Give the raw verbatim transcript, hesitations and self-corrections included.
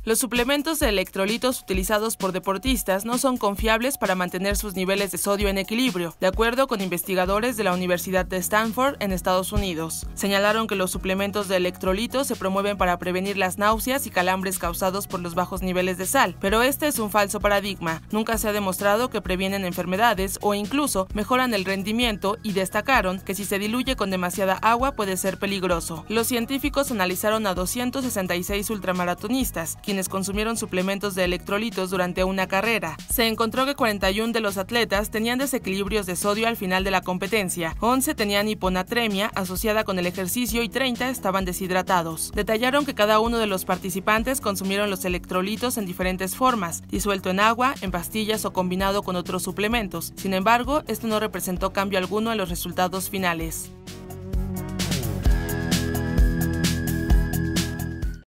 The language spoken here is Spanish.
Los suplementos de electrolitos utilizados por deportistas no son confiables para mantener sus niveles de sodio en equilibrio, de acuerdo con investigadores de la Universidad de Stanford en Estados Unidos. Señalaron que los suplementos de electrolitos se promueven para prevenir las náuseas y calambres causados por los bajos niveles de sal, pero este es un falso paradigma. Nunca se ha demostrado que previenen enfermedades o incluso mejoran el rendimiento, y destacaron que si se diluye con demasiada agua puede ser peligroso. Los científicos analizaron a doscientos sesenta y seis ultramaratonistas, quienes consumieron suplementos de electrolitos durante una carrera. Se encontró que cuarenta y uno de los atletas tenían desequilibrios de sodio al final de la competencia, once tenían hiponatremia asociada con el ejercicio y treinta estaban deshidratados. Detallaron que cada uno de los participantes consumieron los electrolitos en diferentes formas, disuelto en agua, en pastillas o combinado con otros suplementos. Sin embargo, esto no representó cambio alguno en los resultados finales.